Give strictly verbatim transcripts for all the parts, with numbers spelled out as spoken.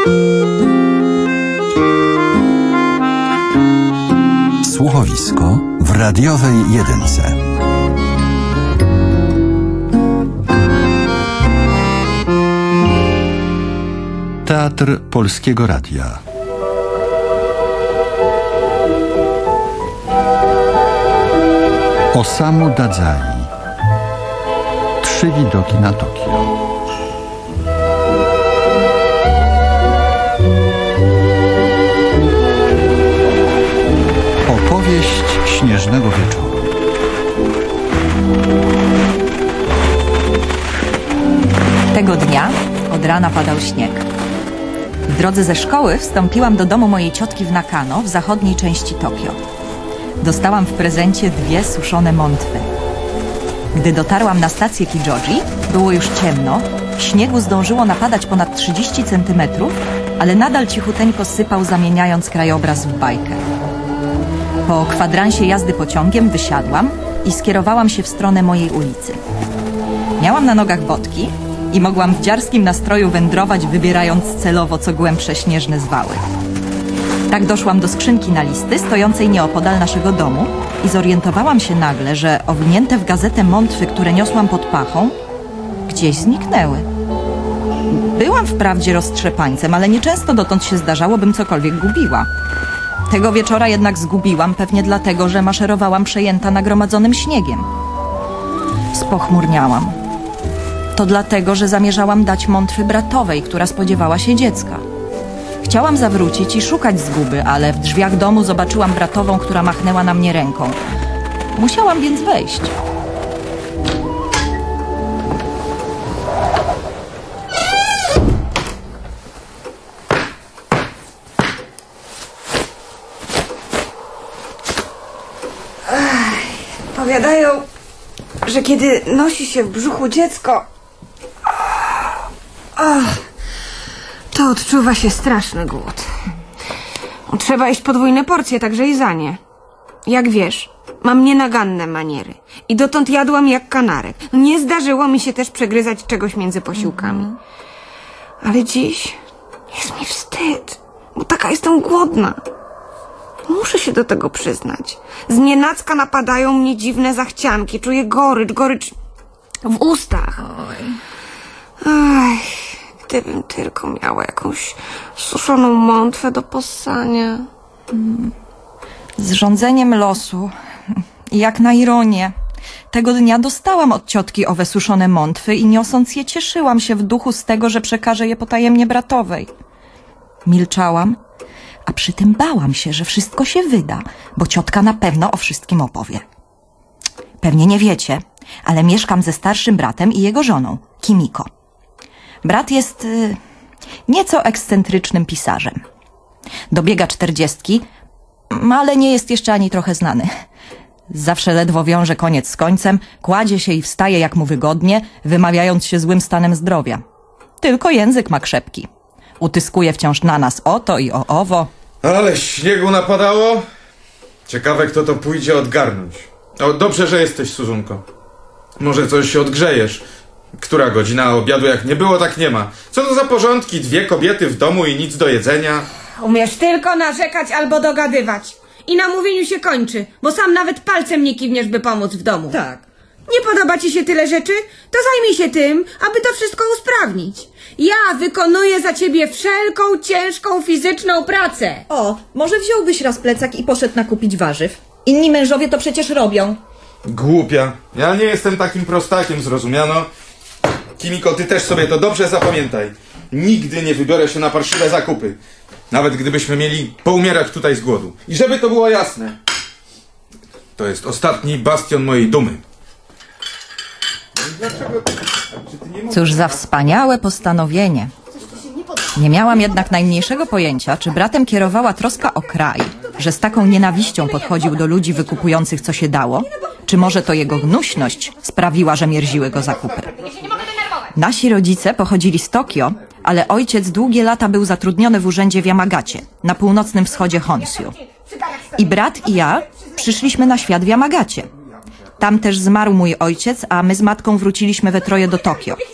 Słuchowisko w radiowej jedynce. Teatr Polskiego Radia. Osamu Dadzai. Trzy widoki na Tokio. Opowieść śnieżnego wieczoru. Tego dnia od rana padał śnieg. W drodze ze szkoły wstąpiłam do domu mojej ciotki w Nakano, w zachodniej części Tokio. Dostałam w prezencie dwie suszone montwy. Gdy dotarłam na stację Kijoji, było już ciemno, śniegu zdążyło napadać ponad trzydzieści centymetrów, ale nadal cichuteńko sypał, zamieniając krajobraz w bajkę. Po kwadransie jazdy pociągiem wysiadłam i skierowałam się w stronę mojej ulicy. Miałam na nogach botki i mogłam w dziarskim nastroju wędrować, wybierając celowo co głębsze śnieżne zwały. Tak doszłam do skrzynki na listy stojącej nieopodal naszego domu i zorientowałam się nagle, że owinięte w gazetę montwy, które niosłam pod pachą, gdzieś zniknęły. Byłam wprawdzie roztrzepańcem, ale nieczęsto dotąd się zdarzało, bym cokolwiek gubiła. Tego wieczora jednak zgubiłam, pewnie dlatego, że maszerowałam przejęta nagromadzonym śniegiem. Spochmurniałam. To dlatego, że zamierzałam dać montwy bratowej, która spodziewała się dziecka. Chciałam zawrócić i szukać zguby, ale w drzwiach domu zobaczyłam bratową, która machnęła na mnie ręką. Musiałam więc wejść. Powiadają, że kiedy nosi się w brzuchu dziecko, to odczuwa się straszny głód. Trzeba jeść podwójne porcje, także i za nie. Jak wiesz, mam nienaganne maniery i dotąd jadłam jak kanarek. Nie zdarzyło mi się też przegryzać czegoś między posiłkami. Ale dziś jest mi wstyd, bo taka jestem głodna. Muszę się do tego przyznać. Znienacka napadają mnie dziwne zachcianki. Czuję gorycz, gorycz w ustach. Oj. Ach, gdybym tylko miała jakąś suszoną montwę do possania. Z rządzeniem losu, jak na ironię, tego dnia dostałam od ciotki owe suszone montwy i niosąc je cieszyłam się w duchu z tego, że przekażę je potajemnie bratowej. Milczałam, a przy tym bałam się, że wszystko się wyda, bo ciotka na pewno o wszystkim opowie. Pewnie nie wiecie, ale mieszkam ze starszym bratem i jego żoną, Kimiko. Brat jest y, nieco ekscentrycznym pisarzem. Dobiega czterdziestki, ale nie jest jeszcze ani trochę znany. Zawsze ledwo wiąże koniec z końcem, kładzie się i wstaje jak mu wygodnie, wymawiając się złym stanem zdrowia. Tylko język ma krzepki. Utyskuje wciąż na nas o to i o owo. Ale śniegu napadało. Ciekawe, kto to pójdzie odgarnąć. O, dobrze, że jesteś, Suzunko. Może coś się odgrzejesz. Która godzina obiadu jak nie było, tak nie ma. Co to za porządki? Dwie kobiety w domu i nic do jedzenia. Umiesz tylko narzekać albo dogadywać. I na mówieniu się kończy, bo sam nawet palcem nie kiwniesz, by pomóc w domu. Tak. Nie podoba ci się tyle rzeczy? To zajmij się tym, aby to wszystko usprawnić. Ja wykonuję za ciebie wszelką ciężką fizyczną pracę. O, może wziąłbyś raz plecak i poszedł nakupić warzyw? Inni mężowie to przecież robią. Głupia. Ja nie jestem takim prostakiem, zrozumiano? Kimiko, ty też sobie to dobrze zapamiętaj. Nigdy nie wybiorę się na parszywe zakupy. Nawet gdybyśmy mieli poumierać tutaj z głodu. I żeby to było jasne, to jest ostatni bastion mojej dumy. Dlaczego? Cóż za wspaniałe postanowienie. Nie miałam jednak najmniejszego pojęcia, czy bratem kierowała troska o kraj, że z taką nienawiścią podchodził do ludzi wykupujących co się dało, czy może to jego gnuśność sprawiła, że mierziły go zakupy. Nasi rodzice pochodzili z Tokio, ale ojciec długie lata był zatrudniony w urzędzie w Yamagacie, na północnym wschodzie Honshu. I brat i ja przyszliśmy na świat w Yamagacie. Tam też zmarł mój ojciec, a my z matką wróciliśmy we troje do Tokio.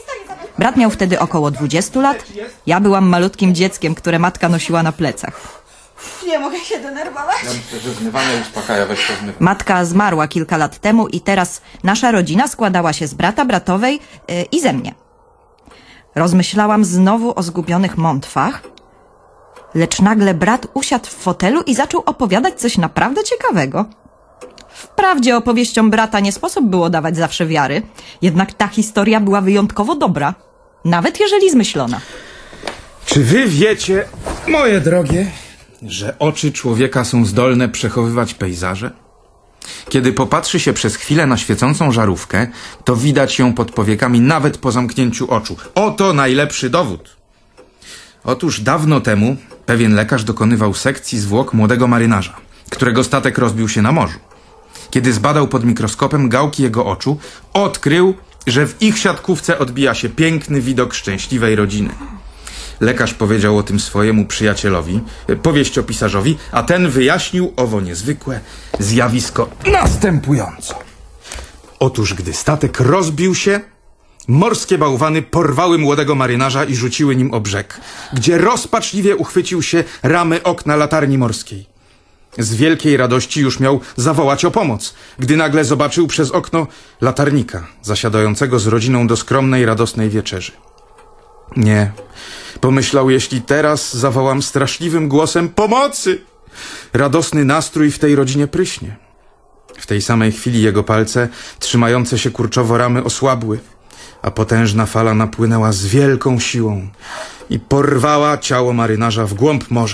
Brat miał wtedy około dwudziestu lat. Ja byłam malutkim dzieckiem, które matka nosiła na plecach. Nie mogę się denerwować. Ja myślę, że zmywanie uspokaja, weź to zmywanie. Matka zmarła kilka lat temu i teraz nasza rodzina składała się z brata, bratowej yy, i ze mnie. Rozmyślałam znowu o zgubionych mątwach, lecz nagle brat usiadł w fotelu i zaczął opowiadać coś naprawdę ciekawego. Wprawdzie opowieściom brata nie sposób było dawać zawsze wiary, jednak ta historia była wyjątkowo dobra, nawet jeżeli zmyślona. Czy wy wiecie, moje drogie, że oczy człowieka są zdolne przechowywać pejzaże? Kiedy popatrzy się przez chwilę na świecącą żarówkę, to widać ją pod powiekami nawet po zamknięciu oczu. Oto najlepszy dowód. Otóż dawno temu pewien lekarz dokonywał sekcji zwłok młodego marynarza, którego statek rozbił się na morzu. Kiedy zbadał pod mikroskopem gałki jego oczu, odkrył, że w ich siatkówce odbija się piękny widok szczęśliwej rodziny. Lekarz powiedział o tym swojemu przyjacielowi, powieściopisarzowi, a ten wyjaśnił owo niezwykłe zjawisko następująco. Otóż gdy statek rozbił się, morskie bałwany porwały młodego marynarza i rzuciły nim o brzeg, gdzie rozpaczliwie uchwycił się ramy okna latarni morskiej. Z wielkiej radości już miał zawołać o pomoc, gdy nagle zobaczył przez okno latarnika zasiadającego z rodziną do skromnej, radosnej wieczerzy. Nie, pomyślał, jeśli teraz zawołam straszliwym głosem pomocy, radosny nastrój w tej rodzinie pryśnie. W tej samej chwili jego palce, trzymające się kurczowo ramy, osłabły, a potężna fala napłynęła z wielką siłą i porwała ciało marynarza w głąb morza.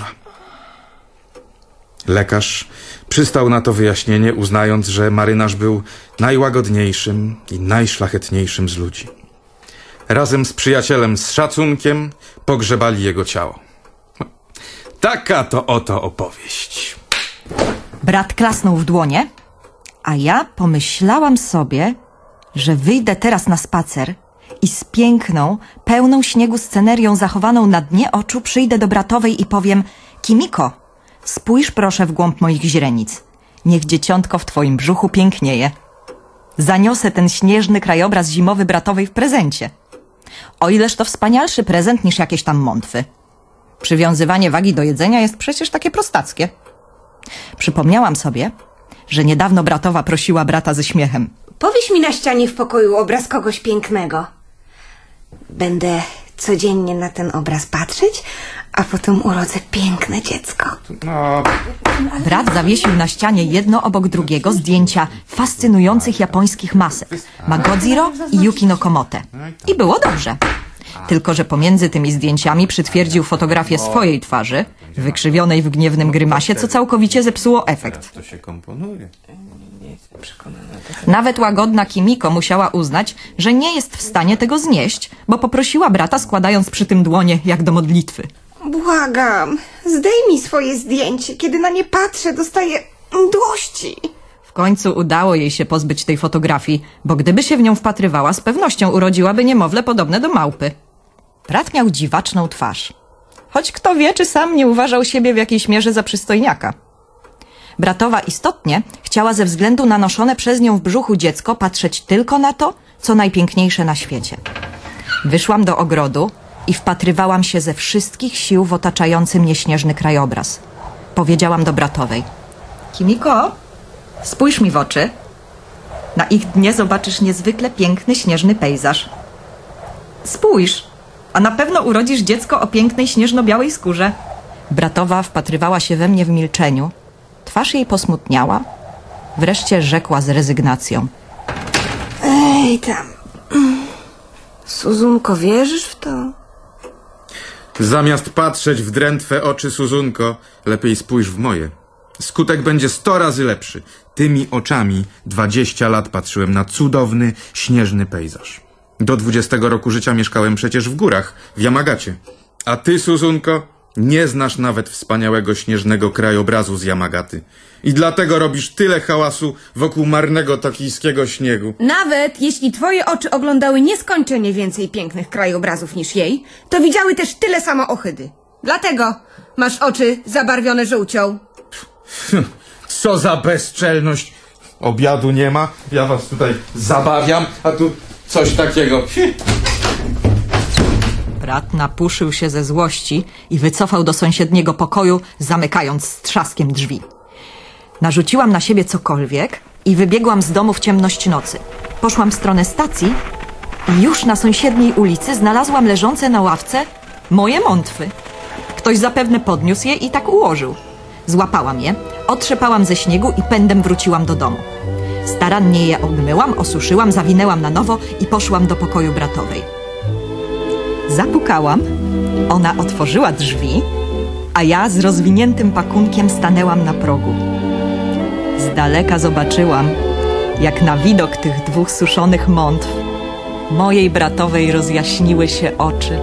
Lekarz przystał na to wyjaśnienie, uznając, że marynarz był najłagodniejszym i najszlachetniejszym z ludzi. Razem z przyjacielem z szacunkiem pogrzebali jego ciało. Taka to oto opowieść. Brat klasnął w dłonie, a ja pomyślałam sobie, że wyjdę teraz na spacer i z piękną, pełną śniegu scenerią zachowaną na dnie oczu przyjdę do bratowej i powiem: Kimiko, spójrz proszę w głąb moich źrenic. Niech dzieciątko w twoim brzuchu pięknieje. Zaniosę ten śnieżny krajobraz zimowy bratowej w prezencie. O ileż to wspanialszy prezent niż jakieś tam mątwy. Przywiązywanie wagi do jedzenia jest przecież takie prostackie. Przypomniałam sobie, że niedawno bratowa prosiła brata ze śmiechem: Powiś mi na ścianie w pokoju obraz kogoś pięknego. Będę codziennie na ten obraz patrzeć, a potem urodzę piękne dziecko. No, Brat zawiesił na ścianie jedno obok drugiego zdjęcia fascynujących japońskich masek Magodziro i Yuki no Komote. I było dobrze. Tylko że pomiędzy tymi zdjęciami przytwierdził fotografię swojej twarzy, wykrzywionej w gniewnym grymasie, co całkowicie zepsuło efekt. to się komponuje. Nawet łagodna Kimiko musiała uznać, że nie jest w stanie tego znieść, bo poprosiła brata, składając przy tym dłonie jak do modlitwy. Błagam, zdejmij swoje zdjęcie. Kiedy na nie patrzę, dostaję mdłości. W końcu udało jej się pozbyć tej fotografii, bo gdyby się w nią wpatrywała, z pewnością urodziłaby niemowlę podobne do małpy. Brat miał dziwaczną twarz. Choć kto wie, czy sam nie uważał siebie w jakiejś mierze za przystojniaka. Bratowa istotnie chciała ze względu na noszone przez nią w brzuchu dziecko patrzeć tylko na to, co najpiękniejsze na świecie. Wyszłam do ogrodu i wpatrywałam się ze wszystkich sił w otaczający mnie śnieżny krajobraz. Powiedziałam do bratowej: Kimiko, spójrz mi w oczy. Na ich dnie zobaczysz niezwykle piękny śnieżny pejzaż. Spójrz, a na pewno urodzisz dziecko o pięknej śnieżno-białej skórze. Bratowa wpatrywała się we mnie w milczeniu. Twarz jej posmutniała. Wreszcie rzekła z rezygnacją: Ej tam. Suzunko, wierzysz w to? Zamiast patrzeć w drętwe oczy, Suzunko, lepiej spójrz w moje. Skutek będzie sto razy lepszy. Tymi oczami dwadzieścia lat patrzyłem na cudowny, śnieżny pejzaż. Do dwudziestego roku życia mieszkałem przecież w górach, w Yamagacie. A ty, Suzunko, nie znasz nawet wspaniałego śnieżnego krajobrazu z Yamagaty. I dlatego robisz tyle hałasu wokół marnego tokijskiego śniegu. Nawet jeśli twoje oczy oglądały nieskończenie więcej pięknych krajobrazów niż jej, to widziały też tyle samo ohydy. Dlatego masz oczy zabarwione żółcią. Co za bezczelność! Obiadu nie ma, ja was tutaj zabawiam, a tu coś takiego. brat napuszył się ze złości i wycofał do sąsiedniego pokoju, zamykając z trzaskiem drzwi. Narzuciłam na siebie cokolwiek i wybiegłam z domu w ciemność nocy. Poszłam w stronę stacji i już na sąsiedniej ulicy znalazłam leżące na ławce moje mątwy. Ktoś zapewne podniósł je i tak ułożył. Złapałam je, otrzepałam ze śniegu i pędem wróciłam do domu. Starannie je obmyłam, osuszyłam, zawinęłam na nowo i poszłam do pokoju bratowej. Zapukałam, ona otworzyła drzwi, a ja z rozwiniętym pakunkiem stanęłam na progu. Z daleka zobaczyłam, jak na widok tych dwóch suszonych mątw mojej bratowej rozjaśniły się oczy.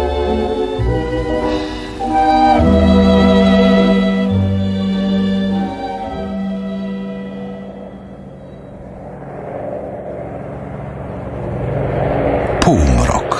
Półmrok.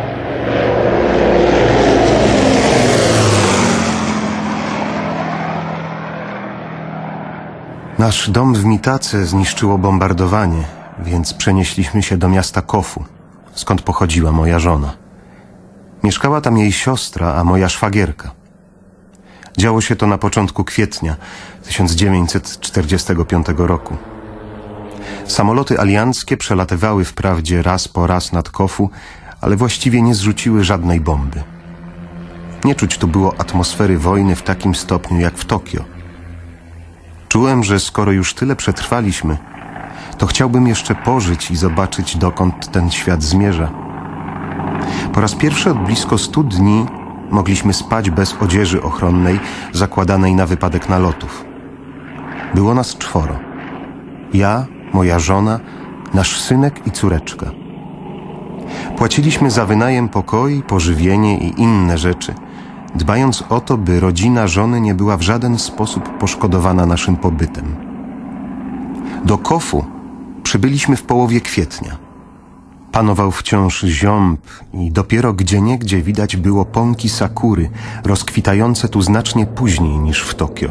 Nasz dom w Mitace zniszczyło bombardowanie, więc przenieśliśmy się do miasta Kofu, skąd pochodziła moja żona. Mieszkała tam jej siostra, a moja szwagierka. Działo się to na początku kwietnia tysiąc dziewięćset czterdziestego piątego roku. Samoloty alianckie przelatywały wprawdzie raz po raz nad Kofu, ale właściwie nie zrzuciły żadnej bomby. Nie czuć tu było atmosfery wojny w takim stopniu jak w Tokio. Czułem, że skoro już tyle przetrwaliśmy, to chciałbym jeszcze pożyć i zobaczyć, dokąd ten świat zmierza. Po raz pierwszy od blisko stu dni mogliśmy spać bez odzieży ochronnej zakładanej na wypadek nalotów. Było nas czworo. Ja, moja żona, nasz synek i córeczka. Płaciliśmy za wynajem pokoi, pożywienie i inne rzeczy, dbając o to, by rodzina żony nie była w żaden sposób poszkodowana naszym pobytem. Do Kofu przybyliśmy w połowie kwietnia. Panował wciąż ziąb i dopiero gdzieniegdzie widać było pąki sakury, rozkwitające tu znacznie później niż w Tokio.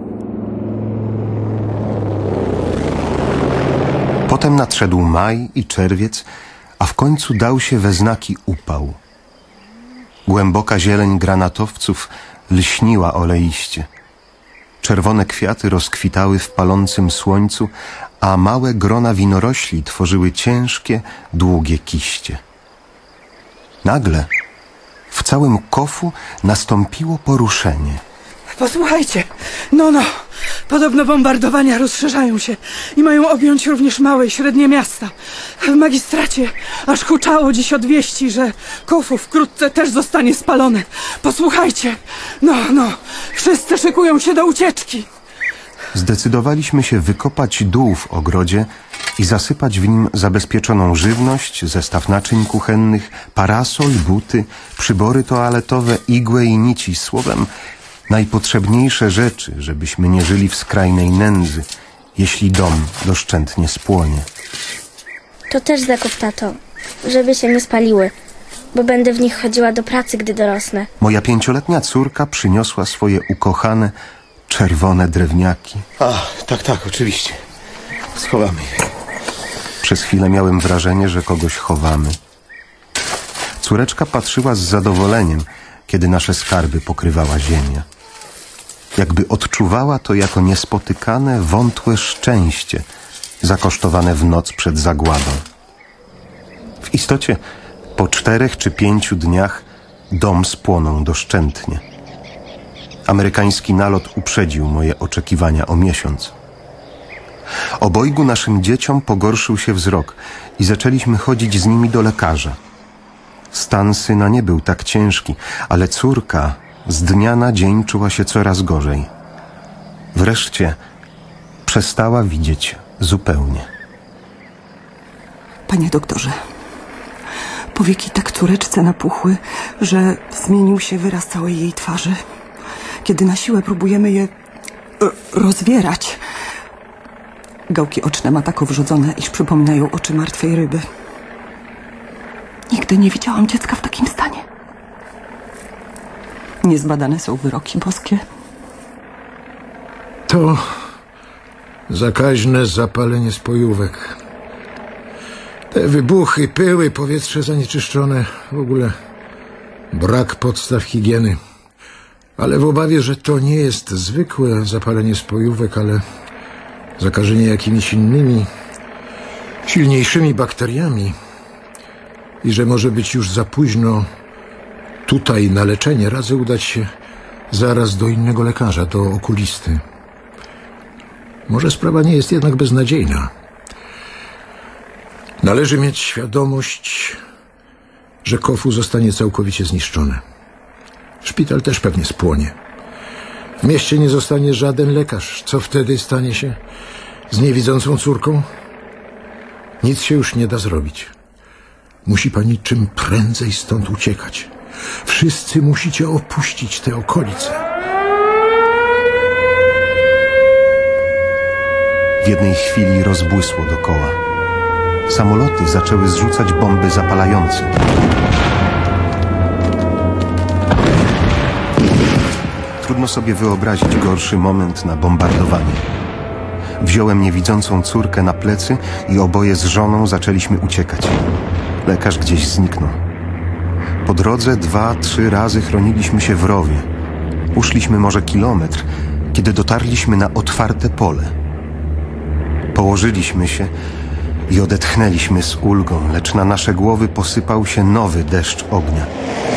Potem nadszedł maj i czerwiec, a w końcu dał się we znaki upał. Głęboka zieleń granatowców lśniła oleiście. Czerwone kwiaty rozkwitały w palącym słońcu, a małe grona winorośli tworzyły ciężkie, długie kiście. Nagle w całym Kofu nastąpiło poruszenie. Posłuchajcie, no, no, podobno bombardowania rozszerzają się i mają objąć również małe i średnie miasta. W magistracie aż huczało dziś od wieści, że Kofu wkrótce też zostanie spalone. Posłuchajcie, no, no, wszyscy szykują się do ucieczki. Zdecydowaliśmy się wykopać dół w ogrodzie i zasypać w nim zabezpieczoną żywność, zestaw naczyń kuchennych, parasol, buty, przybory toaletowe, igłę i nici, słowem najpotrzebniejsze rzeczy, żebyśmy nie żyli w skrajnej nędzy, jeśli dom doszczętnie spłonie. To też zakup, tato, żeby się nie spaliły, bo będę w nich chodziła do pracy, gdy dorosnę. Moja pięcioletnia córka przyniosła swoje ukochane, czerwone drewniaki. A, tak, tak, oczywiście. Schowamy je. Przez chwilę miałem wrażenie, że kogoś chowamy. Córeczka patrzyła z zadowoleniem, kiedy nasze skarby pokrywała ziemia. Jakby odczuwała to jako niespotykane, wątłe szczęście, zakosztowane w noc przed zagładą. W istocie po czterech czy pięciu dniach dom spłonął doszczętnie. Amerykański nalot uprzedził moje oczekiwania o miesiąc. Obojgu naszym dzieciom pogorszył się wzrok i zaczęliśmy chodzić z nimi do lekarza. Stan syna nie był tak ciężki, ale córka z dnia na dzień czuła się coraz gorzej. Wreszcie przestała widzieć zupełnie. Panie doktorze, powieki tak córeczce napuchły, że zmienił się wyraz całej jej twarzy. Kiedy na siłę próbujemy je rozwierać, gałki oczne ma tak owrzodzone, iż przypominają oczy martwej ryby. Nigdy nie widziałam dziecka w takim stanie. Niezbadane są wyroki boskie. To zakaźne zapalenie spojówek. Te wybuchy, pyły, powietrze zanieczyszczone. W ogóle Brak podstaw higieny. Ale w obawie, że to nie jest zwykłe zapalenie spojówek, ale zakażenie jakimiś innymi, silniejszymi bakteriami i że może być już za późno tutaj na leczenie, radzę udać się zaraz do innego lekarza, do okulisty. Może sprawa nie jest jednak beznadziejna. Należy mieć świadomość, że Kofu zostanie całkowicie zniszczone. Szpital też pewnie spłonie. W mieście nie zostanie żaden lekarz. Co wtedy stanie się z niewidzącą córką? Nic się już nie da zrobić. Musi pani czym prędzej stąd uciekać. Wszyscy musicie opuścić te okolice. W jednej chwili rozbłysło dokoła. Samoloty zaczęły zrzucać bomby zapalające. Trudno sobie wyobrazić gorszy moment na bombardowanie. Wziąłem niewidzącą córkę na plecy i oboje z żoną zaczęliśmy uciekać. Lekarz gdzieś zniknął. Po drodze dwa, trzy razy chroniliśmy się w rowie. Uszliśmy może kilometr, kiedy dotarliśmy na otwarte pole. Położyliśmy się i odetchnęliśmy z ulgą, lecz na nasze głowy posypał się nowy deszcz ognia.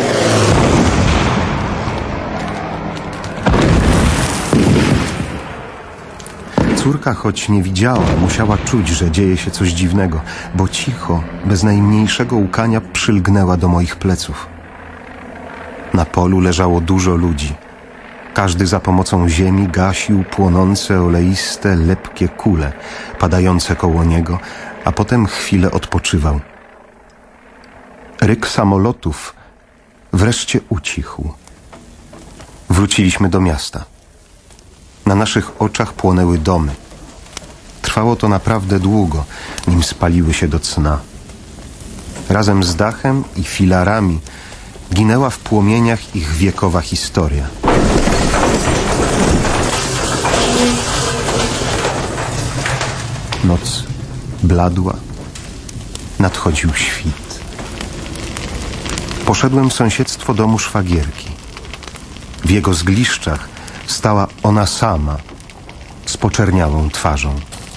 Córka, choć nie widziała, musiała czuć, że dzieje się coś dziwnego, bo cicho, bez najmniejszego łkania przylgnęła do moich pleców. Na polu leżało dużo ludzi. Każdy za pomocą ziemi gasił płonące, oleiste, lepkie kule, padające koło niego, a potem chwilę odpoczywał. Ryk samolotów wreszcie ucichł. Wróciliśmy do miasta. Na naszych oczach płonęły domy. Trwało to naprawdę długo, nim spaliły się do cna. Razem z dachem i filarami ginęła w płomieniach ich wiekowa historia. Noc bladła, nadchodził świt. Poszedłem w sąsiedztwo domu szwagierki. W jego zgliszczach stała ona sama, z poczerniałą twarzą.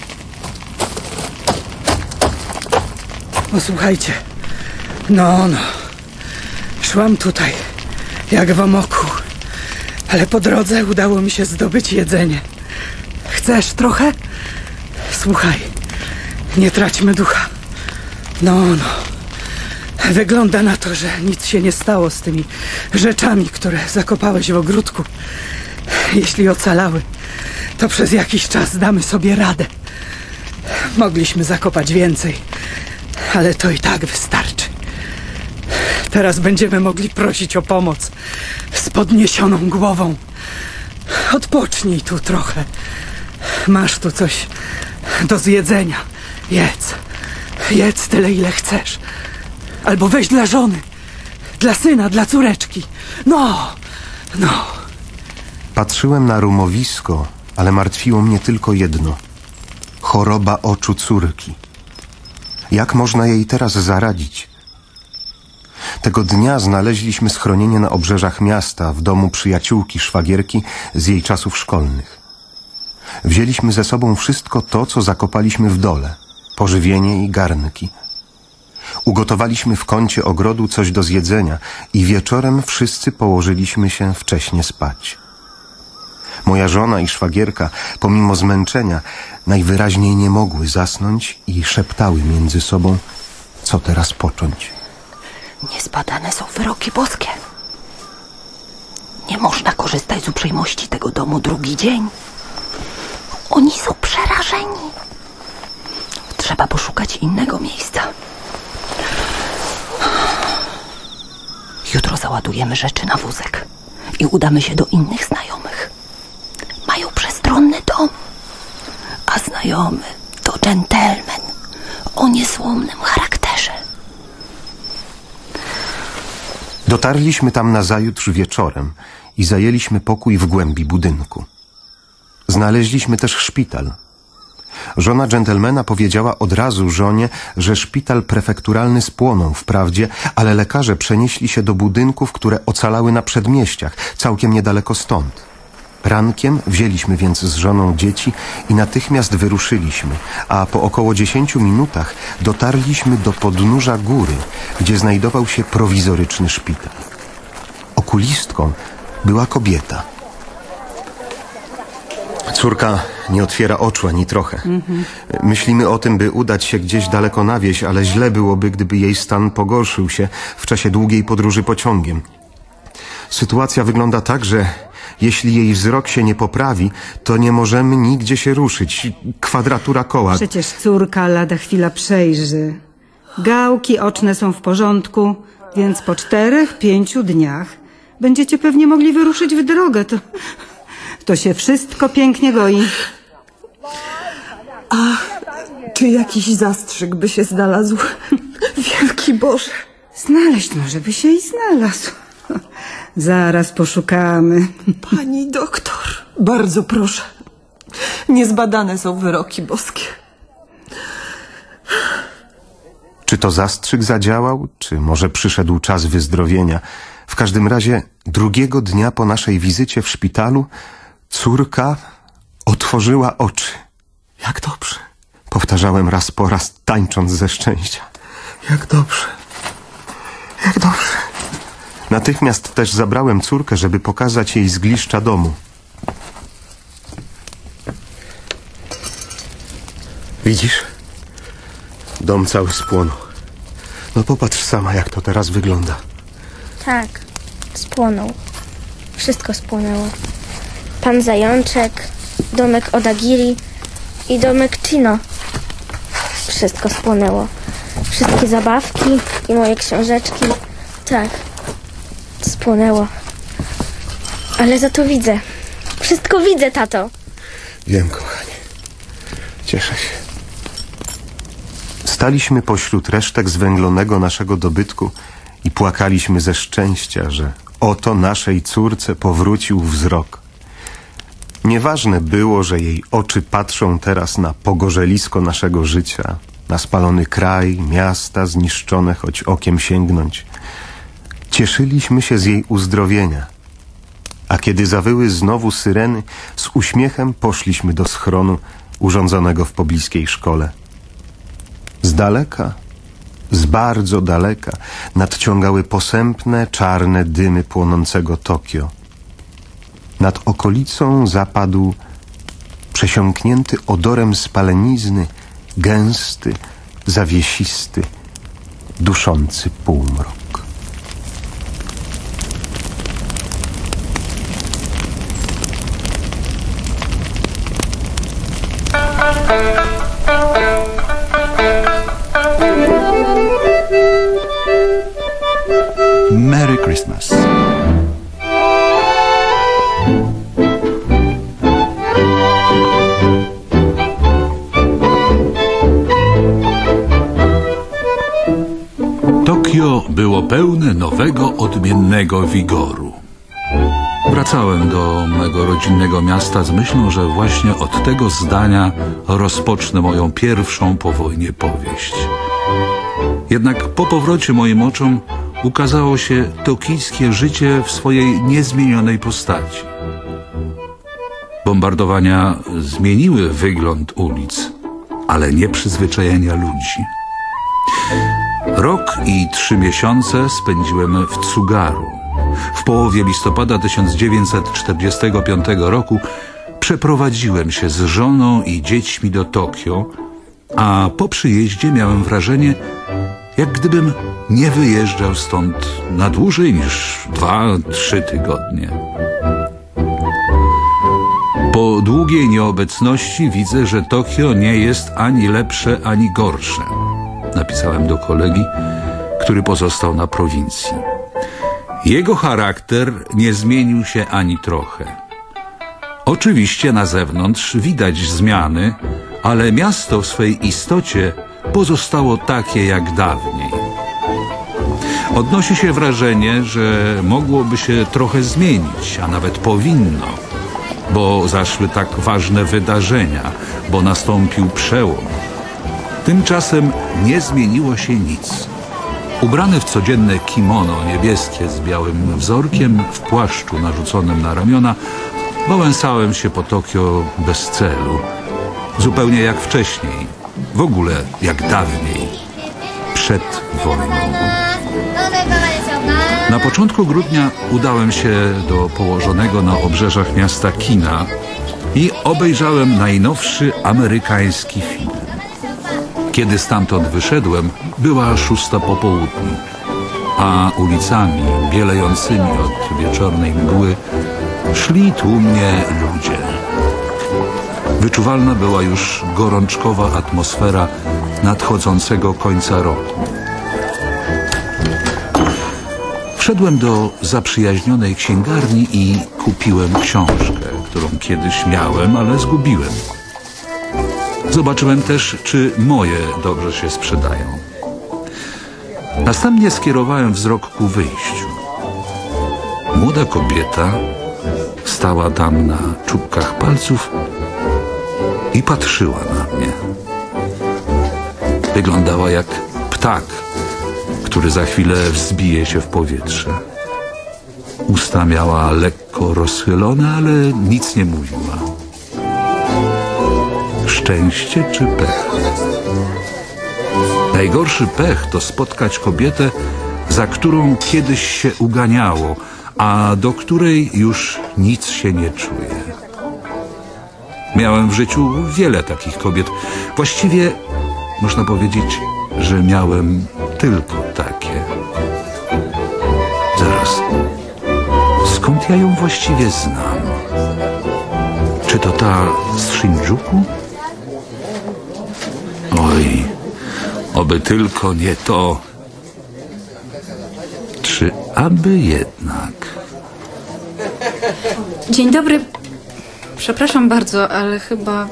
Posłuchajcie, no, no, szłam tutaj, jak w amoku, ale po drodze udało mi się zdobyć jedzenie. Chcesz trochę? Słuchaj, nie traćmy ducha. No, no, wygląda na to, że nic się nie stało z tymi rzeczami, które zakopałeś w ogródku. Jeśli ocalały, to przez jakiś czas damy sobie radę. Mogliśmy zakopać więcej, ale to i tak wystarczy. Teraz będziemy mogli prosić o pomoc z podniesioną głową. Odpocznij tu trochę. Masz tu coś do zjedzenia. Jedz. Jedz tyle, ile chcesz. Albo weź dla żony, dla syna, dla córeczki. No, no. Patrzyłem na rumowisko, ale martwiło mnie tylko jedno. Choroba oczu córki. Jak można jej teraz zaradzić? Tego dnia znaleźliśmy schronienie na obrzeżach miasta, w domu przyjaciółki szwagierki z jej czasów szkolnych. Wzięliśmy ze sobą wszystko to, co zakopaliśmy w dole. Pożywienie i garnki. Ugotowaliśmy w kącie ogrodu coś do zjedzenia i wieczorem wszyscy położyliśmy się wcześnie spać. Moja żona i szwagierka, pomimo zmęczenia, najwyraźniej nie mogły zasnąć i szeptały między sobą, co teraz począć. Niezbadane są wyroki boskie. Nie można korzystać z uprzejmości tego domu drugi dzień. Oni są przerażeni. Trzeba poszukać innego miejsca. Jutro załadujemy rzeczy na wózek i udamy się do innych znajomych. Mają przestronny dom, a znajomy to dżentelmen o niezłomnym charakterze. Dotarliśmy tam nazajutrz wieczorem i zajęliśmy pokój w głębi budynku. Znaleźliśmy też szpital. Żona dżentelmena powiedziała od razu żonie, że szpital prefekturalny spłonął wprawdzie, ale lekarze przenieśli się do budynków, które ocalały na przedmieściach, całkiem niedaleko stąd. Rankiem wzięliśmy więc z żoną dzieci i natychmiast wyruszyliśmy, a po około dziesięciu minutach dotarliśmy do podnóża góry, gdzie znajdował się prowizoryczny szpital. Okulistką była kobieta. Córka nie otwiera oczu ani trochę. Mhm. Myślimy o tym, by udać się gdzieś daleko na wieś, ale źle byłoby, gdyby jej stan pogorszył się w czasie długiej podróży pociągiem. Sytuacja wygląda tak, że jeśli jej wzrok się nie poprawi, to nie możemy nigdzie się ruszyć. Kwadratura koła. Przecież córka lada chwila przejrzy. Gałki oczne są w porządku, więc po czterech, pięciu dniach będziecie pewnie mogli wyruszyć w drogę. To, to się wszystko pięknie goi. A czy jakiś zastrzyk by się znalazł? Wielki Boże. Znaleźć może by się i znalazł. Zaraz poszukamy. Pani doktor, bardzo proszę. Niezbadane są wyroki boskie. Czy to zastrzyk zadziałał, czy może przyszedł czas wyzdrowienia? W każdym razie drugiego dnia po naszej wizycie w szpitalu córka otworzyła oczy. Jak dobrze. Powtarzałem raz po raz, tańcząc ze szczęścia. Jak dobrze. Jak dobrze. Natychmiast też zabrałem córkę, żeby pokazać jej zgliszcza domu. Widzisz? Dom cały spłonął. No popatrz sama, jak to teraz wygląda. Tak, spłonął. Wszystko spłonęło. Pan Zajączek, domek Odagiri i domek Chino. Wszystko spłonęło. Wszystkie zabawki i moje książeczki. Tak, spłonęło. Ale za to widzę. Wszystko widzę, tato. Wiem, kochanie. Cieszę się. Staliśmy pośród resztek zwęglonego naszego dobytku i płakaliśmy ze szczęścia, że oto naszej córce powrócił wzrok. Nieważne było, że jej oczy patrzą teraz na pogorzelisko naszego życia, na spalony kraj, miasta zniszczone, choć okiem sięgnąć. Cieszyliśmy się z jej uzdrowienia. A kiedy zawyły znowu syreny, z uśmiechem poszliśmy do schronu urządzonego w pobliskiej szkole. Z daleka, z bardzo daleka nadciągały posępne, czarne dymy płonącego Tokio. Nad okolicą zapadł przesiąknięty odorem spalenizny, gęsty, zawiesisty, duszący półmrok. Merry Christmas. Tokio było pełne nowego, odmiennego wigoru. Wracałem do mego rodzinnego miasta z myślą, że właśnie od tego zdania rozpocznę moją pierwszą po wojnie powieść. Jednak po powrocie moim oczom ukazało się tokijskie życie w swojej niezmienionej postaci. Bombardowania zmieniły wygląd ulic, ale nie przyzwyczajenia ludzi. Rok i trzy miesiące spędziłem w Tsugaru. W połowie listopada tysiąc dziewięćset czterdziestego piątego roku przeprowadziłem się z żoną i dziećmi do Tokio, a po przyjeździe miałem wrażenie, jak gdybym nie wyjeżdżał stąd na dłużej niż dwa, trzy tygodnie. Po długiej nieobecności widzę, że Tokio nie jest ani lepsze, ani gorsze. Napisałem do kolegi, który pozostał na prowincji. Jego charakter nie zmienił się ani trochę. Oczywiście na zewnątrz widać zmiany, ale miasto w swej istocie pozostało takie jak dawniej. Odnosi się wrażenie, że mogłoby się trochę zmienić, a nawet powinno. bo zaszły tak ważne wydarzenia, bo nastąpił przełom. Tymczasem nie zmieniło się nic. Ubrany w codzienne kimono niebieskie z białym wzorkiem, w płaszczu narzuconym na ramiona, wałęsałem się po Tokio bez celu. Zupełnie jak wcześniej, w ogóle jak dawniej, przed wojną. Na początku grudnia udałem się do położonego na obrzeżach miasta kina i obejrzałem najnowszy amerykański film. Kiedy stamtąd wyszedłem, była szósta po południu, a ulicami bielejącymi od wieczornej mgły szli tłumnie ludzie. Wyczuwalna była już gorączkowa atmosfera nadchodzącego końca roku. Wszedłem do zaprzyjaźnionej księgarni i kupiłem książkę, którą kiedyś miałem, ale zgubiłem. Zobaczyłem też, czy moje dobrze się sprzedają. Następnie skierowałem wzrok ku wyjściu. Młoda kobieta stała tam na czubkach palców i patrzyła na mnie. Wyglądała jak ptak, który za chwilę wzbije się w powietrze. Usta miała lekko rozchylone, ale nic nie mówiła. Szczęście czy pech? Najgorszy pech to spotkać kobietę, za którą kiedyś się uganiało, a do której już nic się nie czuje. Miałem w życiu wiele takich kobiet. Właściwie można powiedzieć, że miałem tylko takie. Zaraz, skąd ja ją właściwie znam? Czy to ta z Shinjuku? Oj, oby tylko nie to. Czy aby jednak? Dzień dobry. Przepraszam bardzo, ale chyba...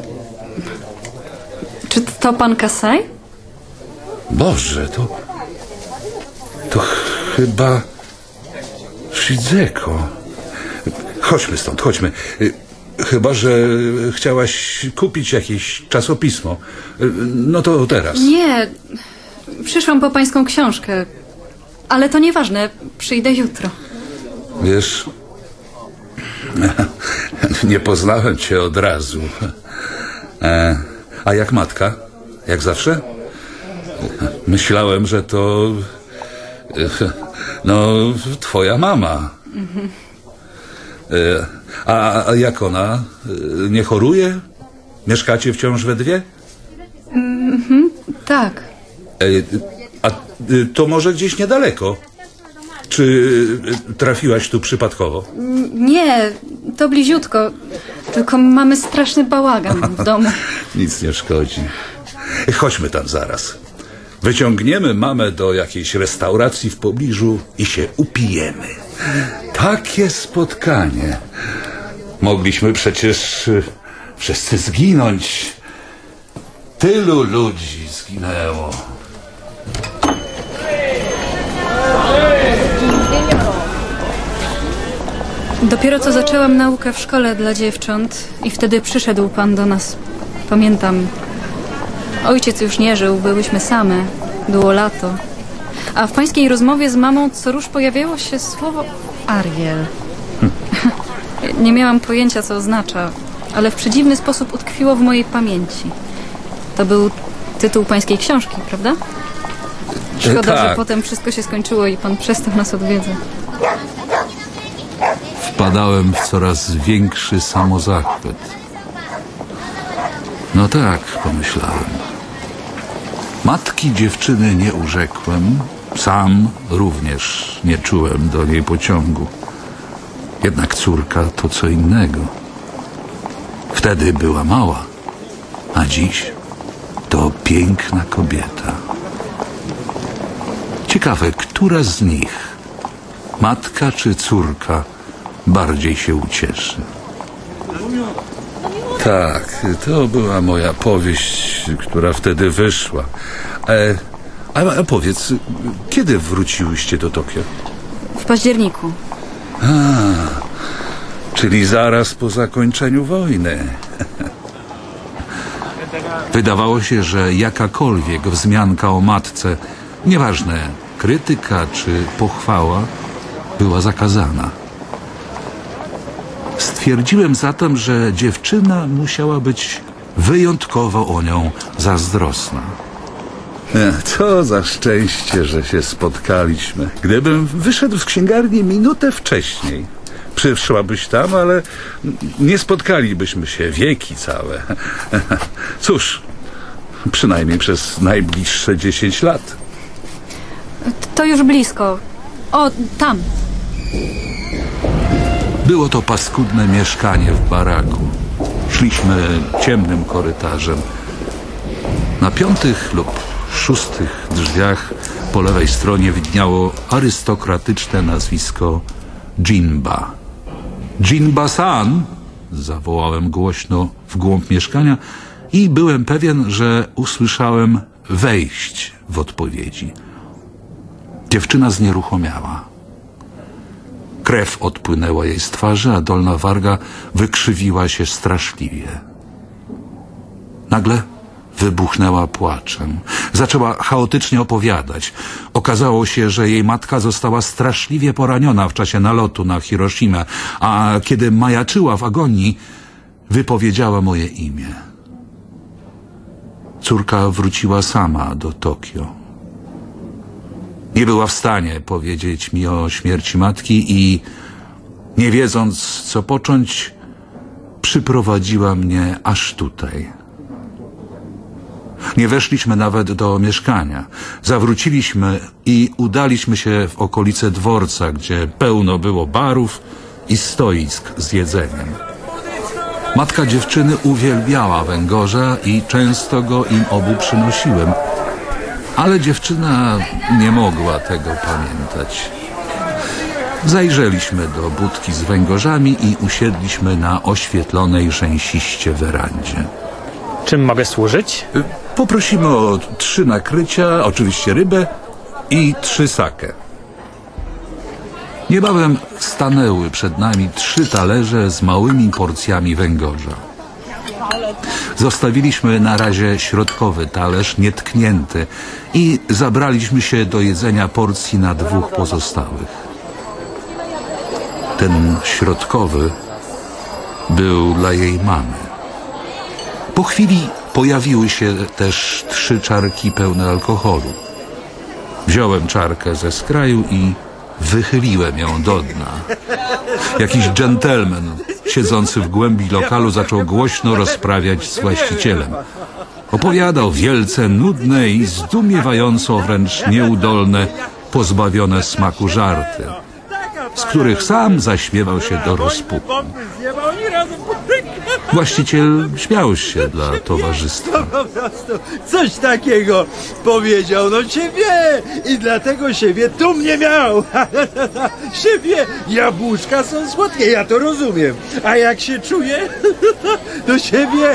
Czy to pan Kasai? Boże, to... To chyba... Shizeko. Chodźmy stąd, chodźmy. Chyba że chciałaś kupić jakieś czasopismo. No to teraz. Nie. Przyszłam po pańską książkę. Ale to nieważne. Przyjdę jutro. Wiesz... Nie poznałem cię od razu. E, a jak matka? Jak zawsze? Myślałem, że to... No, twoja mama. Mhm. E, a, a jak ona? Nie choruje? Mieszkacie wciąż we dwie? Mhm, tak. E, a to może gdzieś niedaleko? Czy trafiłaś tu przypadkowo? Nie, to bliziutko. Tylko mamy straszny bałagan w domu. Nic nie szkodzi. Chodźmy tam zaraz. Wyciągniemy mamę do jakiejś restauracji w pobliżu i się upijemy. Takie spotkanie. Mogliśmy przecież wszyscy zginąć. Tylu ludzi zginęło. Dopiero co zaczęłam naukę w szkole dla dziewcząt i wtedy przyszedł pan do nas. Pamiętam. Ojciec już nie żył, byłyśmy same. Było lato. A w pańskiej rozmowie z mamą co rusz pojawiało się słowo Ariel. Nie miałam pojęcia, co oznacza, ale w przedziwny sposób utkwiło w mojej pamięci. To był tytuł pańskiej książki, prawda? Szkoda, tak. że potem wszystko się skończyło i pan przestał nas odwiedzać. Wpadałem w coraz większy samozachwyt. No tak, pomyślałem. Matki dziewczyny nie urzekłem, sam również nie czułem do niej pociągu. Jednak córka to co innego. Wtedy była mała, a dziś to piękna kobieta. Ciekawe, która z nich, matka czy córka, bardziej się ucieszy. Tak, to była moja powieść, która wtedy wyszła. E, a, a powiedz, kiedy wróciłyście do Tokio? W październiku. A, Czyli zaraz po zakończeniu wojny. Wydawało się, że jakakolwiek wzmianka o matce, nieważne krytyka czy pochwała, była zakazana. Stwierdziłem zatem, że dziewczyna musiała być wyjątkowo o nią zazdrosna. Co za szczęście, że się spotkaliśmy. Gdybym wyszedł z księgarni minutę wcześniej, przyszłabyś tam, ale nie spotkalibyśmy się wieki całe. Cóż, przynajmniej przez najbliższe dziesięć lat. To już blisko. O, tam. Było to paskudne mieszkanie w baraku. Szliśmy ciemnym korytarzem. Na piątych lub szóstych drzwiach po lewej stronie widniało arystokratyczne nazwisko Jinba. Jinba-san! Zawołałem głośno w głąb mieszkania i byłem pewien, że usłyszałem wejść w odpowiedzi. Dziewczyna znieruchomiała. Krew odpłynęła jej z twarzy, a dolna warga wykrzywiła się straszliwie. Nagle wybuchnęła płaczem. Zaczęła chaotycznie opowiadać. Okazało się, że jej matka została straszliwie poraniona w czasie nalotu na Hiroshimę, a kiedy majaczyła w agonii, wypowiedziała moje imię. Córka wróciła sama do Tokio. Nie była w stanie powiedzieć mi o śmierci matki i, nie wiedząc, co począć, przyprowadziła mnie aż tutaj. Nie weszliśmy nawet do mieszkania. Zawróciliśmy i udaliśmy się w okolice dworca, gdzie pełno było barów i stoisk z jedzeniem. Matka dziewczyny uwielbiała węgorza i często go im obu przynosiłem. Ale dziewczyna nie mogła tego pamiętać. Zajrzeliśmy do budki z węgorzami i usiedliśmy na oświetlonej rzęsiście werandzie. Czym mogę służyć? Poprosimy o trzy nakrycia, oczywiście rybę i trzy sake. Niebawem stanęły przed nami trzy talerze z małymi porcjami węgorza. Zostawiliśmy na razie środkowy talerz nietknięty i zabraliśmy się do jedzenia porcji na dwóch pozostałych. Ten środkowy był dla jej mamy. Po chwili pojawiły się też trzy czarki pełne alkoholu. Wziąłem czarkę ze skraju i wychyliłem ją do dna. Jakiś dżentelmen siedzący w głębi lokalu zaczął głośno rozprawiać z właścicielem. Opowiadał wielce nudne i zdumiewająco wręcz nieudolne, pozbawione smaku żarty, z których sam zaśmiewał się do rozpuku. Właściciel śmiał się dla towarzystwa. To po prostu coś takiego powiedział, no ciebie i dlatego siebie tu mnie miał. Siebie, jabłuszka są słodkie, ja to rozumiem. A jak się czuję, to siebie...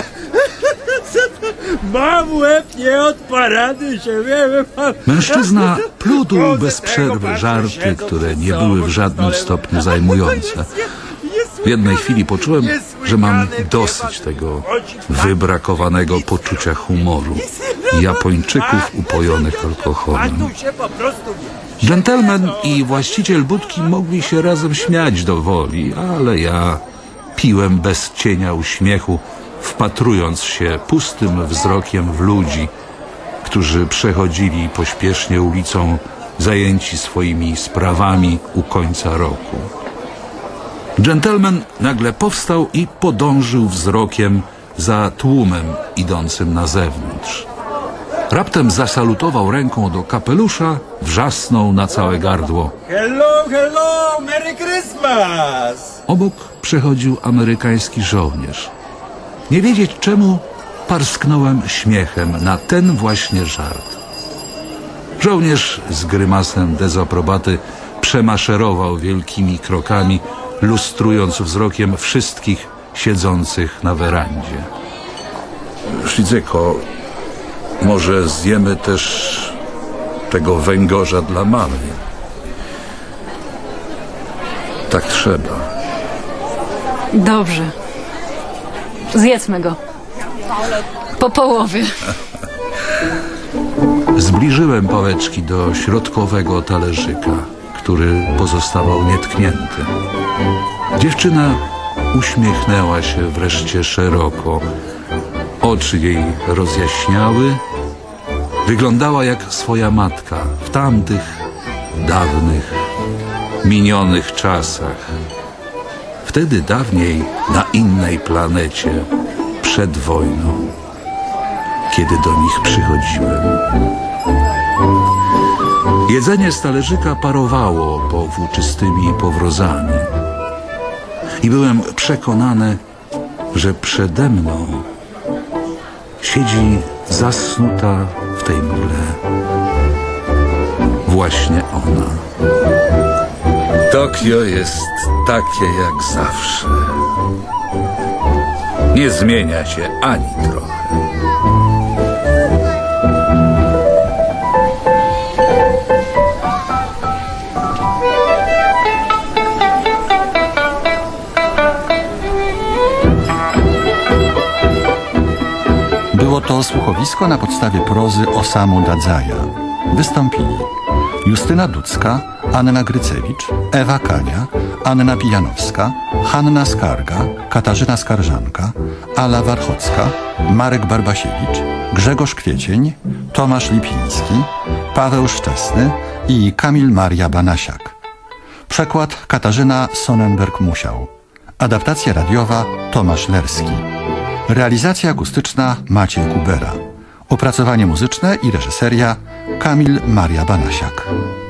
Mam łeb nie od parady, siebie... Mężczyzna plótł bez przerwy żarty, które nie były w żadnym stopniu zajmujące. W jednej chwili poczułem, że mam dosyć tego wybrakowanego poczucia humoru i Japończyków upojonych alkoholem. Dżentelmen i właściciel budki mogli się razem śmiać do woli, ale ja piłem bez cienia uśmiechu, wpatrując się pustym wzrokiem w ludzi, którzy przechodzili pośpiesznie ulicą, zajęci swoimi sprawami u końca roku. Dżentelmen nagle powstał i podążył wzrokiem za tłumem idącym na zewnątrz. Raptem zasalutował ręką do kapelusza, wrzasnął na całe gardło. Hello, hello, Merry Christmas! Obok przechodził amerykański żołnierz. Nie wiedzieć czemu parsknąłem śmiechem na ten właśnie żart. Żołnierz z grymasem dezaprobaty przemaszerował wielkimi krokami, lustrując wzrokiem wszystkich siedzących na werandzie. Shidzeko, może zjemy też tego węgorza dla mamy? Tak trzeba. Dobrze. Zjedzmy go. Po połowie. Zbliżyłem pałeczki do środkowego talerzyka, który pozostawał nietknięty. Dziewczyna uśmiechnęła się wreszcie szeroko. Oczy jej rozjaśniały. Wyglądała jak swoja matka w tamtych dawnych, minionych czasach. Wtedy dawniej na innej planecie, przed wojną, kiedy do nich przychodziłem. Jedzenie z talerzyka parowało powłóczystymi powrozami i byłem przekonany, że przede mną siedzi zasnuta w tej mgle właśnie ona. Tokio jest takie jak zawsze. Nie zmienia się ani trochę. Było to słuchowisko na podstawie prozy Osamu Dadzaja. Wystąpili Justyna Dudzka, Anna Grycewicz, Ewa Kania, Anna Pijanowska, Hanna Skarga, Katarzyna Skarżanka, Ala Warchocka, Marek Barbasiewicz, Grzegorz Kwiecień, Tomasz Lipiński, Paweł Szczesny i Kamil Maria Banasiak. Przekład Katarzyna Sonnenberg-Musiał. Adaptacja radiowa Tomasz Lerski. Realizacja akustyczna Maciej Kubera. Opracowanie muzyczne i reżyseria Kamil Maria Banasiak.